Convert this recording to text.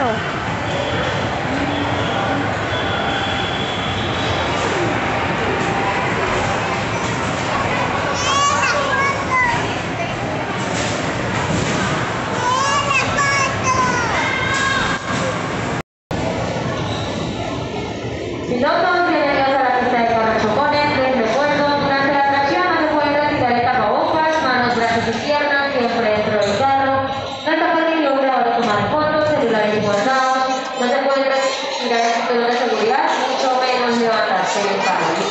Pilotos, bienvenidos a la pista de correchocones. Les recuerdo, durante la atracción no se pueden retirar el tapabocas, manos, brazos y piernas, siempre dentro del carro. No está permitido a la hora de tomar fotos, celulares guardados. No se puede retirar el cinturón de seguridad, mucho menos levantarse del carro.